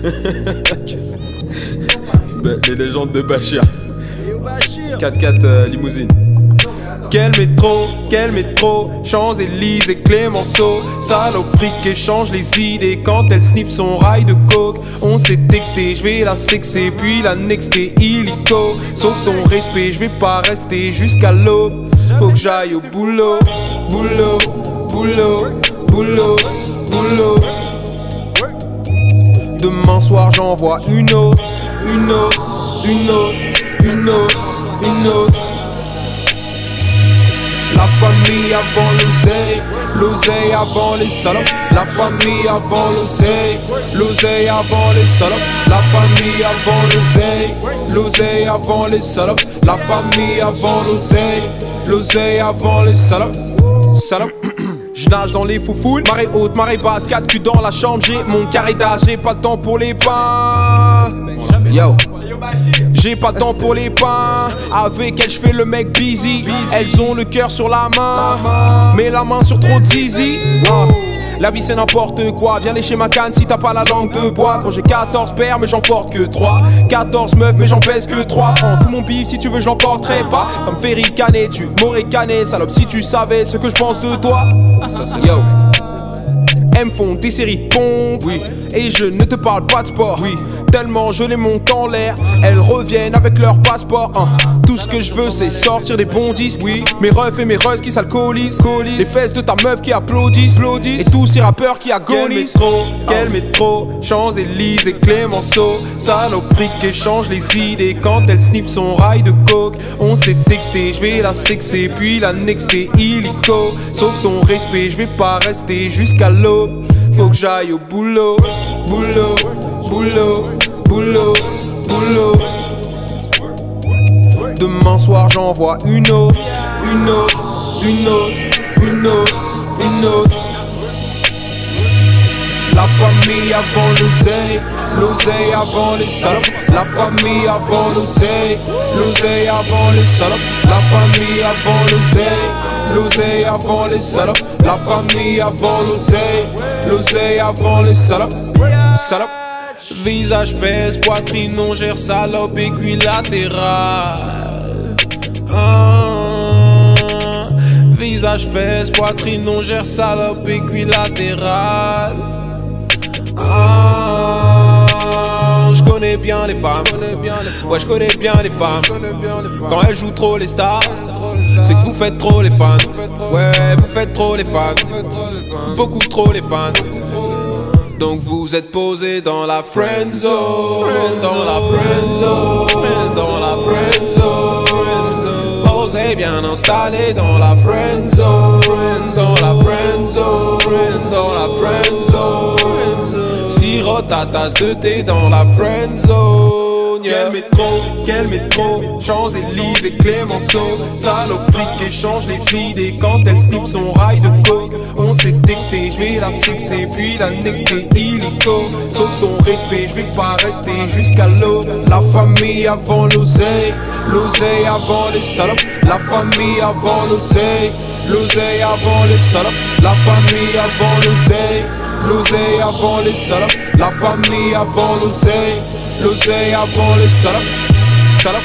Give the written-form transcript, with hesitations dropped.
Les légendes de Bachir. 4x4 limousine. Quel métro, Champs-Élysées, Clémenceau. Saloperie qui échange les idées quand elle sniffe son rail de coke. On s'est texté, je vais la sexer, puis la nexter illico. Sauf ton respect, je vais pas rester jusqu'à l'aube. Faut que j'aille au boulot, boulot, boulot, boulot, boulot. Demain soir j'envoie une autre, une autre, une autre, une autre, une autre. La famille avant l'oseille, l'oseille avant les salopes. La famille avant l'oseille, l'oseille avant les salopes. La famille avant l'oseille, l'oseille avant les salopes. La famille avant l'oseille, l'oseille avant les salopes. Salopes. Je nage dans les foufounes, marée haute, marée basse, 4 culs dans la chambre, j'ai mon carré d'âge, j'ai pas le temps pour les pains. Yo, j'ai pas le temps pour les pains. Avec elles je fais le mec busy. Elles ont le cœur sur la main, mais la main sur trop de zizi. La vie c'est n'importe quoi, viens lécher ma canne si t'as pas la langue de bois. Quand j'ai 14 pères mais j'en porte que 3, 14 meufs mais j'en pèse que 3. Prends tout mon bif si tu veux je l'emporterai pas. Comme Ferry Canet, tu m'aurais canné. Salope si tu savais ce que je pense de toi. Ça c'est yo. Elles me font des séries de pompes, oui. Et je ne te parle pas de sport, oui. Tellement je les monte en l'air, elles reviennent avec leur passeport, Tout ce que je veux c'est sortir des bons disques, oui. Mes refs et mes ruzz qui s'alcoolisent, les fesses de ta meuf qui applaudissent, et tous ces rappeurs qui agonisent. Quel métro, Champs-Élysées, Clémenceau. Saloperie qui échange les idées quand elle sniffe son rail de coke. On s'est texté, je vais la sexer, puis la nexter illico. Sauf ton respect, je vais pas rester jusqu'à l'aube. Faut que j'aille au boulot, boulot, boulot, boulot, boulot. Demain soir j'envoie une autre, une autre, une autre, une autre, une autre. La famille avant l'oseille, l'oseille avant les salopes. La famille avant l'oseille, l'oseille avant les salopes. La famille avant l'oseille, l'oseille avant les salopes. La famille avant l'oseille, l'oseille avant les salopes. Salope. Visage, fesses, poitrine, longère, salope, aiguille latérale. Visage, fesses, poitrine, longère, salope, aiguille latérale. Je connais bien les femmes. Ouais, je connais bien les femmes. Quand elles jouent trop les stars, c'est que vous faites trop les fans. Ouais, vous faites trop les fans. Beaucoup trop les fans. Donc vous êtes posé dans la friend zone, dans la friend zone, dans la friend zone. Posé bien installé dans la friend zone, dans la friend zone, dans la friend zone. Sirote ta tasse de thé dans la friend zone. Quel métro, Champs-Élysées, Clémenceau. Saloperie qui échange les idées quand elle sniffe son rail de coke. On s'est texté, je vais la sexer, puis la nexter illico. Sauf ton respect, je vais pas rester jusqu'à l'aube. La famille avant l'oseille, l'oseille avant les salopes. La famille avant l'oseille, l'oseille avant les salopes. La famille avant l'oseille, l'oseille avant les salopes. La famille avant l'oseille, l'oseille avant les salopes. Salopes.